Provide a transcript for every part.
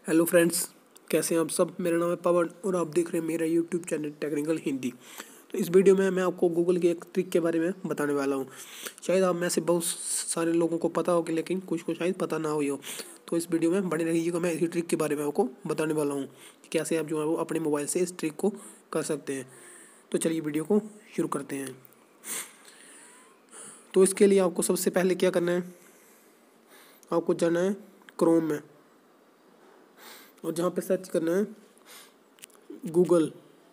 Hello friends, कैसे हैं आप सब। मेरा नाम है पवन और आप देख रहे हैं मेरा यूट्यूब चैनल टेक्निकल हिंदी। तो इस वीडियो में मैं आपको गूगल के एक ट्रिक के बारे में बताने वाला हूं। शायद आप में से बहुत सारे लोगों को पता होगा, लेकिन कुछ को शायद पता ना हुई हो। तो इस वीडियो में बने रहिएगा। मैं इसी ट्रिक के बारे में आपको बताने वाला हूँ कि कैसे आप जो है वो अपने मोबाइल से इस ट्रिक को कर सकते हैं। तो चलिए वीडियो को शुरू करते हैं। तो इसके लिए आपको सबसे पहले क्या करना है, आपको जाना है क्रोम में और जहाँ पे सर्च करना है गूगल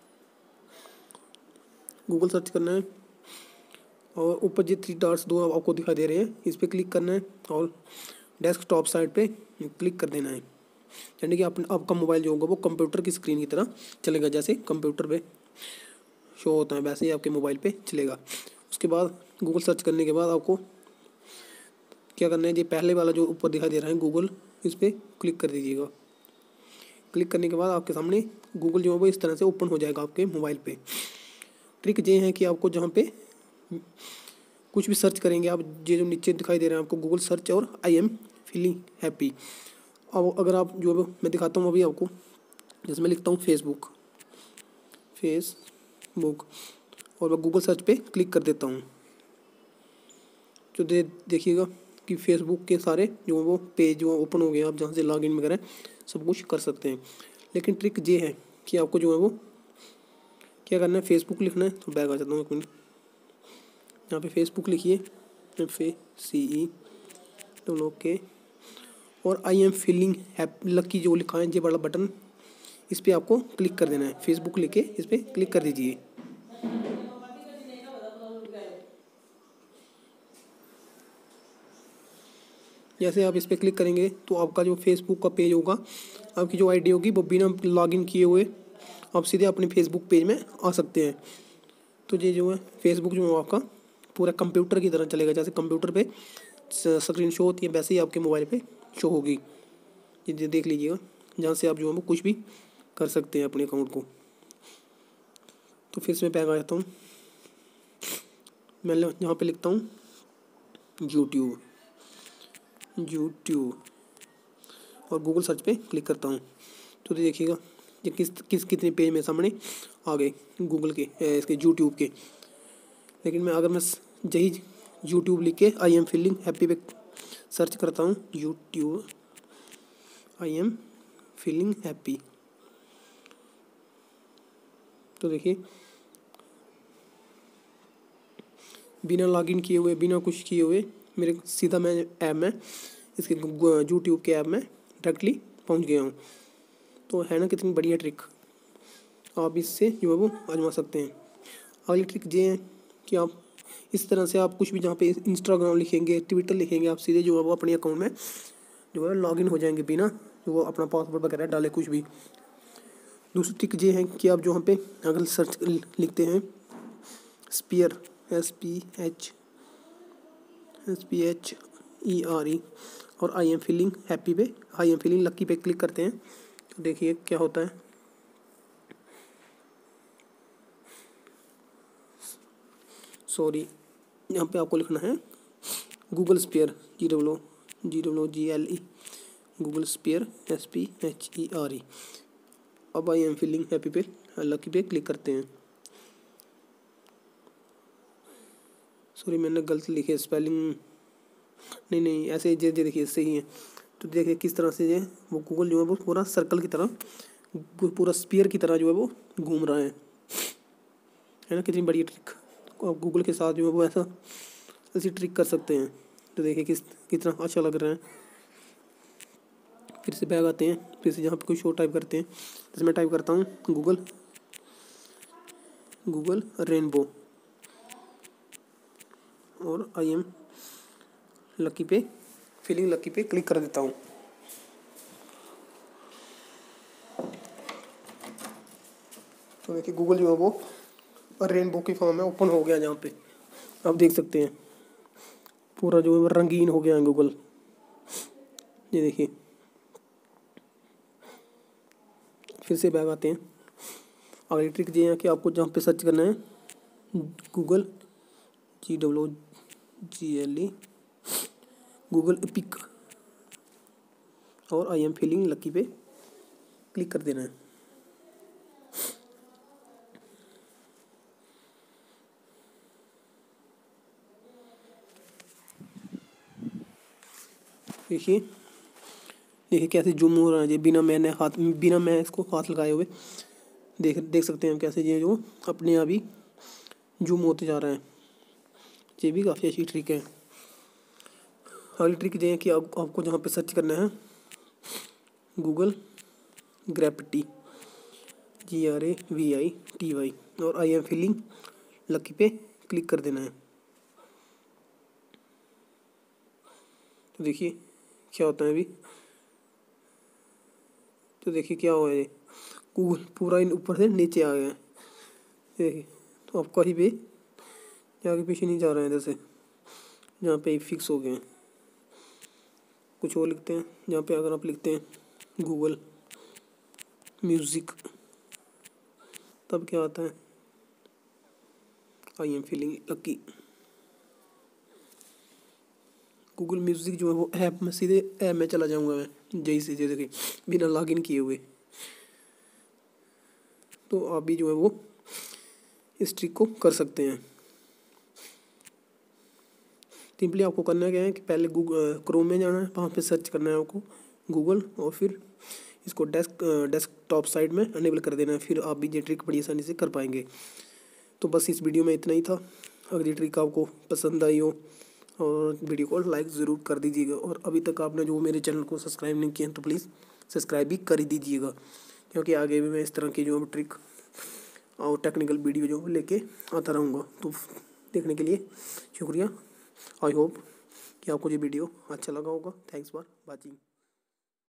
सर्च करना है और ऊपर जो 3 डॉट्स दो आपको दिखाई दे रहे हैं, इस पर क्लिक करना है और डेस्कटॉप साइड पे क्लिक कर देना है। यानी कि आपका मोबाइल जो होगा वो कंप्यूटर की स्क्रीन की तरह चलेगा। जैसे कंप्यूटर पे शो होता है वैसे ही आपके मोबाइल पे चलेगा। उसके बाद गूगल सर्च करने के बाद आपको क्या करना है, ये पहले वाला जो ऊपर दिखाई दे रहा है गूगल, इस पर क्लिक कर दीजिएगा। क्लिक करने के बाद आपके सामने गूगल जो है वो इस तरह से ओपन हो जाएगा आपके मोबाइल पे। ट्रिक ये है कि आपको जहाँ पे कुछ भी सर्च करेंगे आप, ये जो नीचे दिखाई दे रहे हैं आपको गूगल सर्च और आई एम फीलिंग हैप्पी। अब अगर आप जो मैं दिखाता हूँ अभी आपको, जैसे मैं लिखता हूँ फेसबुक और मैं गूगल सर्च पे क्लिक कर देता हूँ, तो देखिएगा कि फेसबुक के सारे जो वो पेज जो ओपन हो गए। आप जहाँ से लॉगिन वगैरह सब कुछ कर सकते हैं। लेकिन ट्रिक ये है कि आपको जो है वो क्या करना है, फेसबुक लिखना है। तो बैक आ जाता हूँ एक मिनट, यहाँ पे फेसबुक लिखिए, FACE और आई एम फीलिंग लकी जो लिखा है ये वाला बटन, इस पर आपको क्लिक कर देना है। फेसबुक लिख के इस पर क्लिक कर दीजिए। जैसे आप इस पर क्लिक करेंगे तो आपका जो फेसबुक का पेज होगा, आपकी जो आईडी होगी वो बिना लॉगिन किए हुए आप सीधे अपने फेसबुक पेज में आ सकते हैं। तो ये जो है फेसबुक जो है आपका पूरा कंप्यूटर की तरह चलेगा। जैसे कंप्यूटर पे स्क्रीन शो होती है वैसे ही आपके मोबाइल पे शो होगी। ये देख लीजिएगा, जहाँ से आप जो है वो कुछ भी कर सकते हैं अपने अकाउंट को। तो फिर से मैं बैक आ जाता हूँ, मैं यहाँ पे लिखता हूँ यूट्यूब और गूगल सर्च पे क्लिक करता हूँ। तो देखिएगा ये कितने पेज मेरे सामने आ गए गूगल के इसके यूट्यूब के। लेकिन मैं यही यूट्यूब लिख के आई एम फीलिंग हैप्पी पे सर्च करता हूँ, YouTube I am feeling happy, तो देखिए बिना लॉगिन किए हुए बिना कुछ किए हुए मेरे सीधा मैं ऐप में इसके यूट्यूब के ऐप में डायरेक्टली पहुंच गया हूँ। तो है ना कितनी बढ़िया ट्रिक, आप इससे जो है वो आजमा सकते हैं। अगली ट्रिक ये है कि आप इस तरह से आप कुछ भी जहाँ पे इंस्टाग्राम लिखेंगे, ट्विटर लिखेंगे, आप सीधे जो है वो अपने अकाउंट में जो है लॉगिन हो जाएंगे बिना जो वो अपना पासवर्ड वगैरह डाले कुछ भी। दूसरी ट्रिक ये है कि आप जो यहाँ पे अगर सर्च लिखते हैं स्पीयर SPHERE और आई एम फीलिंग हैप्पी पे, आई एम फीलिंग लकी पे क्लिक करते हैं, तो देखिए क्या होता है। सॉरी, यहाँ पे आपको लिखना है Google sphere GOOGLE Google sphere SPHERE। अब आई एम फीलिंग हैप्पी पे लकी पे क्लिक करते हैं। सॉरी मैंने गलत लिखे स्पेलिंग, नहीं ऐसे ये देखिए सही है। तो देखिए किस तरह से ये वो गूगल जो है वो पूरा सर्कल की तरह, पूरा स्पीयर की तरह जो है वो घूम रहा है ना कितनी बड़ी ट्रिक। आप गूगल के साथ जो है वो ऐसी ट्रिक कर सकते हैं। तो देखिए कितना अच्छा लग रहा है। फिर से बैग आते हैं, फिर से जहाँ पे कोई शो टाइप करते हैं। जैसे मैं टाइप करता हूँ गूगल रेनबो और आई एम लकी पे फीलिंग लकी पे क्लिक कर देता हूँ। तो देखिए गूगल जो है वो रेनबो की फॉर्म में ओपन हो गया। जहाँ पे आप देख सकते हैं पूरा जो है वो रंगीन हो गया है गूगल। ये देखिए फिर से बैग आते हैं। अगली ट्रिक ये है कि आपको जहाँ पे सर्च करना है गूगल गूगल एपिक और आई एम फीलिंग लकी पे क्लिक कर देना है। देखिए देखिए कैसे जूम हो रहा है ये, बिना मैं इसको हाथ लगाए हुए देख सकते हैं हम कैसे ये जो अपने आप ही जूम होते जा रहा है। ये भी काफ़ी अच्छी ट्रिक है। अगली ट्रिक ये है कि आपको जहाँ पे सर्च करना है गूगल ग्रेविटी GRAVITY और आई एम फीलिंग लकी पे क्लिक कर देना है। तो देखिए क्या होता है अभी, तो देखिए क्या हुआ है, गूगल पूरा इन ऊपर से नीचे आ गया है। देखिए तो आप कहीं भी आगे पीछे नहीं जा रहे हैं, इधर से जहाँ पे फिक्स हो गए हैं। कुछ और लिखते हैं, जहाँ पे अगर आप लिखते हैं गूगल म्यूज़िक, तब क्या आता है I am feeling lucky. Google music जो है वो ऐप में सीधे ऐप में चला जाऊँगा मैं, जैसे जैसे कि बिना लॉगिन किए हुए। तो आप भी जो है वो इस ट्रिक को कर सकते हैं। सिंपली आपको करना क्या है कि पहले गूगल क्रोम में जाना है, वहाँ पे सर्च करना है आपको गूगल, और फिर इसको डेस्कटॉप साइड में अनेबल कर देना है। फिर आप भी ये ट्रिक बड़ी आसानी से कर पाएंगे। तो बस इस वीडियो में इतना ही था। अगर ये ट्रिक आपको पसंद आई हो और वीडियो को लाइक ज़रूर कर दीजिएगा, और अभी तक आपने जो मेरे चैनल को सब्सक्राइब नहीं किया तो प्लीज़ सब्सक्राइब भी कर ही दीजिएगा, क्योंकि आगे भी मैं इस तरह की जो ट्रिक और टेक्निकल वीडियो जो लेके आता रहूँगा। तो देखने के लिए शुक्रिया। आई होप कि आपको ये वीडियो अच्छा लगा होगा। Thanks for watching.